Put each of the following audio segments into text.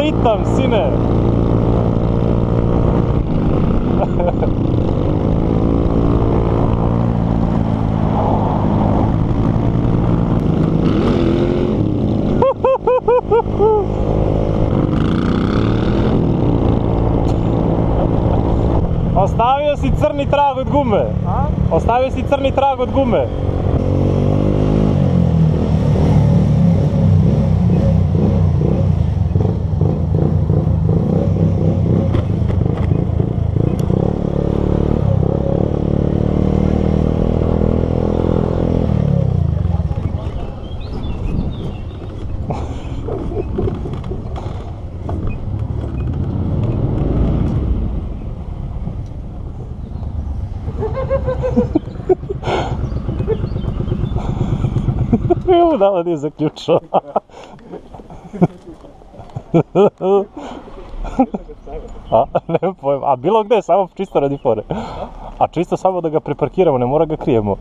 ritam, sine. Ostavio si crni trag od gume. A? Ostavio si crni trag od gume. Evo da nije zaključao. Nemam pojma, a bilo gde, samo čisto radi fore. A čisto samo da ga preparkiramo, ne mora ga krijemo.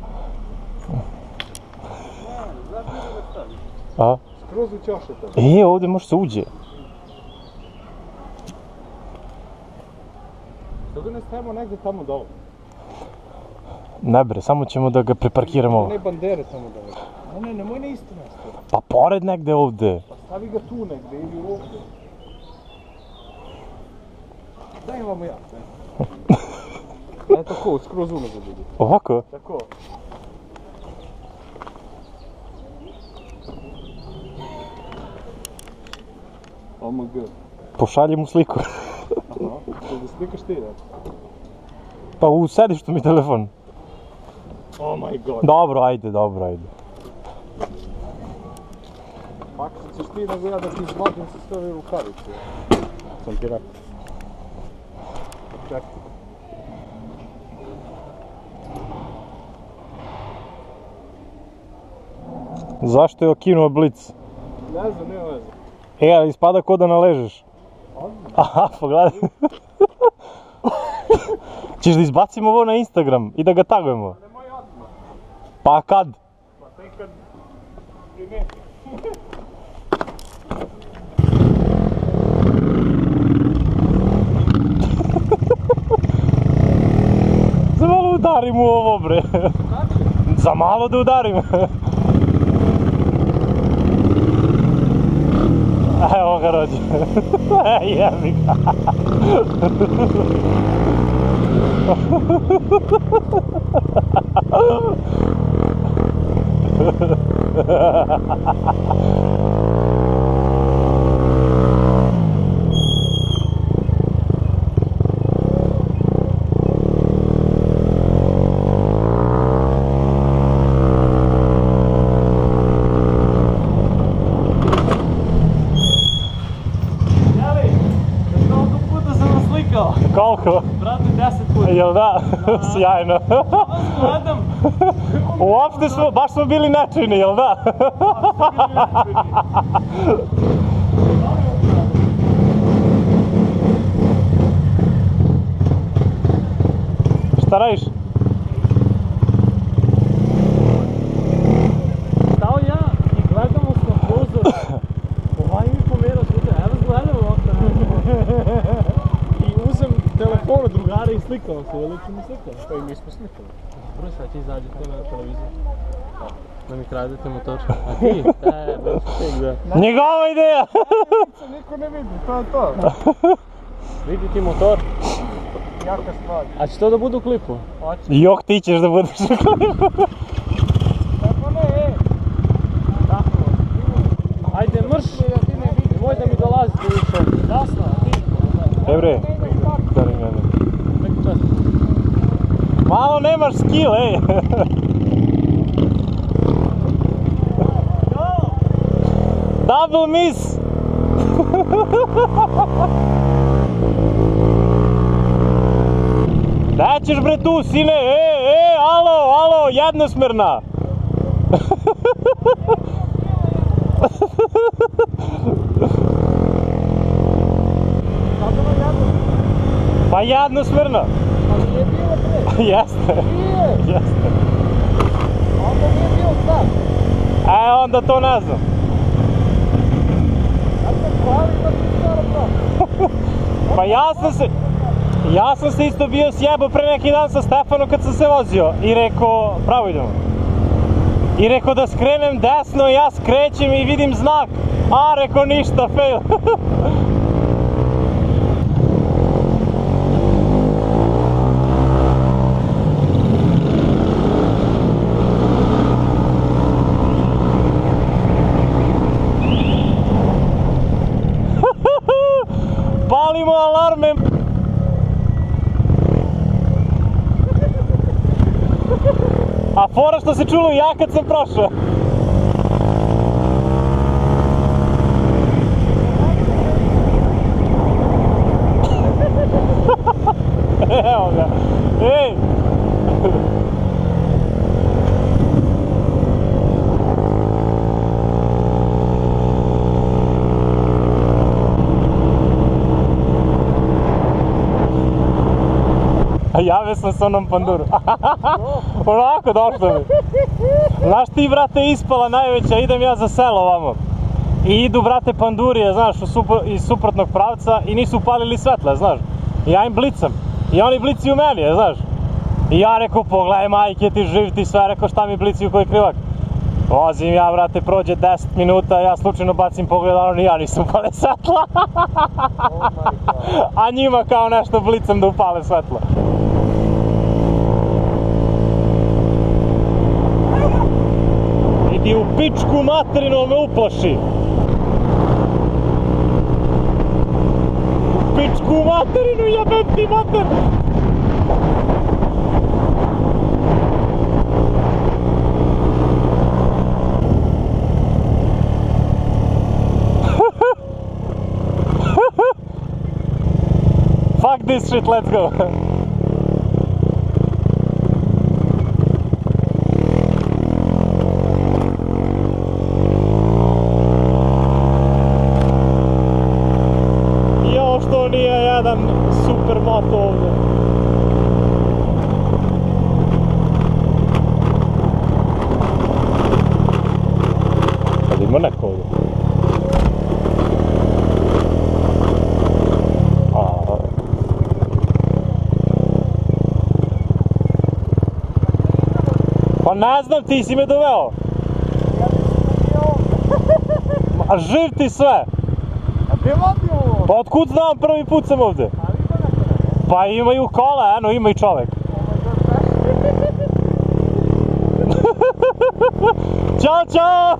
A? Skroz u ćoše tamo. Ovdje može se uđe. Da ga ne stavimo negdje tamo dole. Ne bre, samo ćemo da ga preparkiramo. Ne bandere tamo dole. Ne, nemoj na isto mjesto. Pa pored negde ovdje. Pa stavi ga tu negdje ili ovdje. Daj vamo ja, daj. Tako, skroz unazad ide. Ovako? Tako. OMG. Pošalji mu sliku. Aha, to da slikaš ti, da? Pa u sedištu mi telefon. Oh my god. Dobro, ajde. Ako ćeš ti nego ja da ti izvadim sa sve ove rukavice. Sam ti rekao. Čekaj. Zašto je okinuo blic? Ne znam, nema veze. Ali ispada ko da naležeš. Aha, pogledaj. Češ da izbacimo ovo na Instagram i da ga tagujemo? Nemoj odmah. Pa kad? Pa tek kad primetim. Za malo udarim u ovo, bre. Za malo da udarim. Evo ga rođe. Jebi ga. Koliko? Brate, 10 puta. Jel da? Sjajno. Gledam. Uopšte smo, baš smo bili nečini, jel da? Šta radiš? Stao ja i gledamo s na prozor. Ovaj mi pomera svuda, evo gledamo ovdje. I uzem telefon od drugara i slikao se, veliki mi slikao. Pa i mi smo slikali. Dobro, sad ti izađete na televiziju. Da mi kradete motor. A ti? Baš tek da. Njegova ideja! Niko ne vidi, to je to. Vidi ti motor. Jaka stvar. A će to da bude u klipu? Hoće. Jok, ti ćeš da budeš u klipu. Tako ne, Tako. Ajde, mrš. Nemoj da mi dolazite više. Jasno, ti. Bre, stari mene. Malo nemaš skill, ej! Double miss! Da ćeš bre tu, sine, alo, jednosmerna! Pa jednosmerna! Ali nije bilo pre. Jeste. Nije. Jeste. Onda nije bio stav. Onda to ne znam. Ja se hvali da ti stara prava. Pa ja sam se isto bio sjebao pre neki dan sa Stefanom kad sam se vozio i rekao, pravo idemo. I rekao da skrenem desno, ja skrećem i vidim znak. A, rekao ništa, fail. Palimo alarme. A fora što se čulo ja kad sam prošao. Evo ga. Ej! A javio sam se onom panduru. Onako došlo mi. Znaš ti, brate, ispala najveća, idem ja za selo ovamo. I idu, brate, pandurije, znaš, iz suprotnog pravca i nisu upalili svetle, znaš. I ja im blicam. I oni blicaju meni, znaš. I ja rekao, pogledaj majke ti, živ ti sve, rekao šta mi blicaju koji krivak. Vozim ja, brate, prođe 10 minuta, ja slučajno bacim pogled, ono ni ja nisam upale svetla. A njima kao nešto blicam da upale svetla. Idi u pičku materinu, me uplaši. U pičku materinu, jebem ti mater. Fuck this shit, let's go. Jo, što nije jedan super moto ovdje. Kad ima neko ovdje? Pa ne znam, ti si me doveo. A živ ti sve. A gdje vodim ovo? Pa otkud znam, prvi put sam ovdje. Pa imaju kola, eno, ima i čovek. Ćao, čao!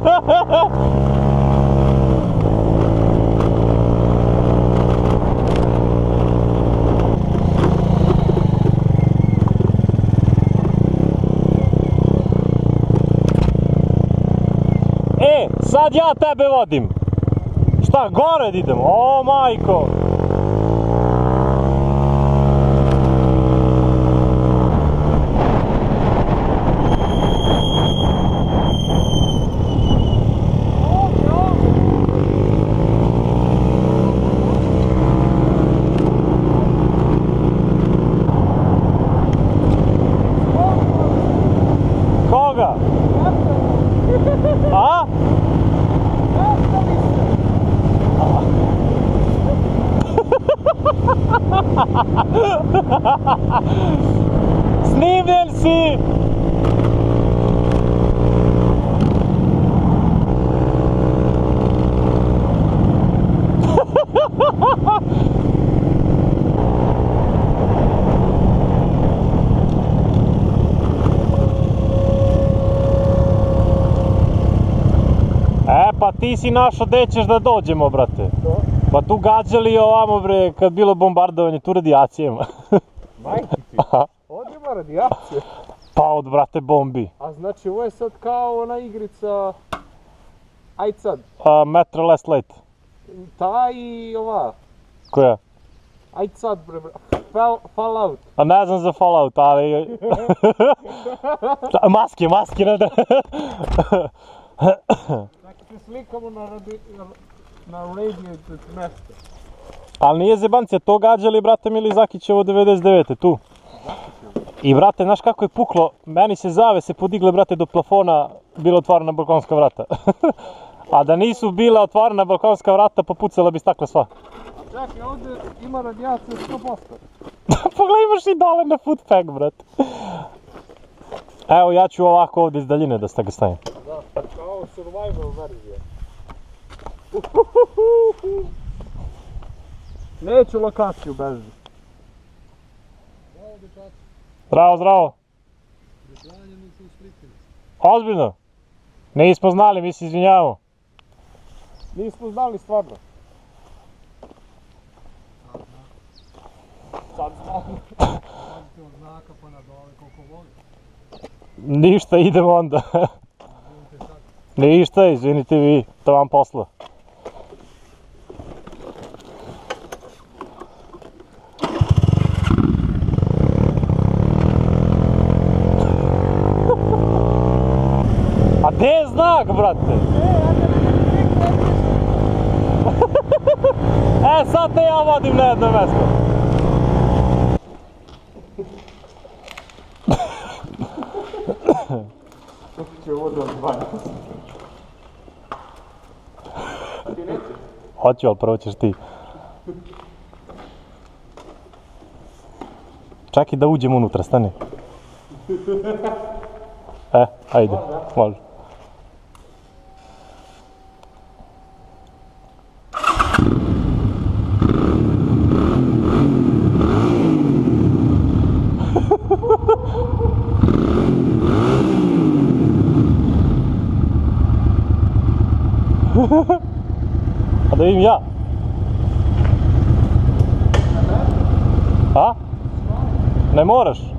Sad ja tebe vodim. Šta, gore da idemo? O, majko! Koga? A? Snimljen si! Pa ti si našo gdje ćeš da dođemo, brate. Pa tu gađali ovamo, bre, kad bilo bombardovanje, tu radijacijama. Majke ti, ovdje ima radijacije. Pa od, brate, bombi. A znači ovo je sad kao ona igrica... Ajd sad. Metro Last Light. Ta i ova. Koja? Ajd sad, bre, Fallout. A ne znam za Fallout, ali... Maske, ne da... Znači se slikamo na radiated mesto. Ali nije zebancija, to gađali, brate, Mili Zakićevo 99. tu. I, brate, znaš kako je puklo? Meni se zavese podigle, brate, do plafona, bila otvorena balkonska vrata. A da nisu bila otvorena balkonska vrata, popucala bi stakla sva. Čekaj, ovdje ima radijacija 100%. Pogledaj, imaš i dole na footpack, brat. Evo, ja ću ovako ovdje iz daljine da ga stavim. Da, kao survival verzija. Neću lokaciju beži. Zdravo, zdravo. Ozbiljno? Nismo znali, mi se izvinjavamo. Nismo znali stvarno. Sad znamo. Ništa, idemo onda. Ništa, izvinite vi, to vam posla. A gdje je znak, brate? E, sad te ja vodim na jedno mjesto. Hoću, ali prvo ćeš ti. Čekaj da uđem unutra, stani. Ajde, može. A da vidim ja. A? Ne moraš?